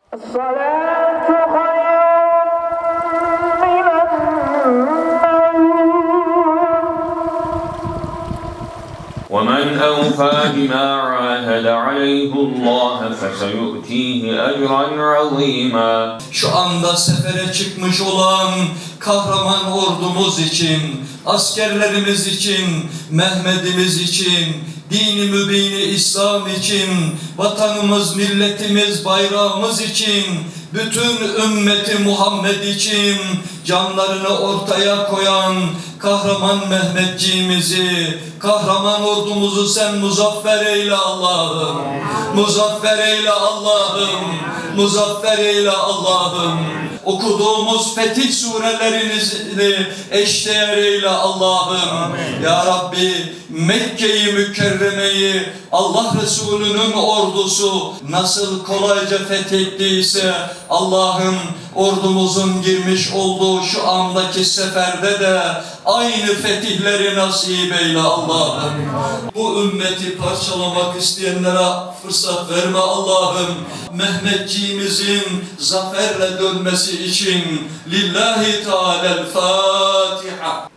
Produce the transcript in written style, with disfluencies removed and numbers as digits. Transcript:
وَمَنْ أَوْفَى بِمَا عَاهَدَ عَلَيْهِ اللّٰهَ فَسَيُؤْتِيهِ أَجْرًا عَظِيمًا. Şu anda sefere çıkmış olan kahraman ordumuz için, askerlerimiz için, Mehmet'imiz için, dini mübini İslam için, vatanımız, milletimiz, bayrağımız için, bütün ümmeti Muhammed için canlarını ortaya koyan kahraman Mehmetçiğimizi, kahraman ordumuzu sen muzaffer eyle Allah'ım. Muzaffer eyle Allah'ım. Muzaffer eyle Allah'ım. Okuduğumuz fetih surelerini eşdeğer eyle Allah'ım. Ya Rabbi, Mekke-i Mükerreme'yi Allah Resulü'nün ordusu nasıl kolayca fethettiyse Allah'ım, ordumuzun girmiş olduğu şu andaki seferde de aynı fetihleri nasip eyle Allah'ım. Bu ümmeti parçalamak isteyenlere fırsat verme Allah'ım. Mehmetçiğimizin zaferle dönmesi için Lillahi Teala'l-Fatiha.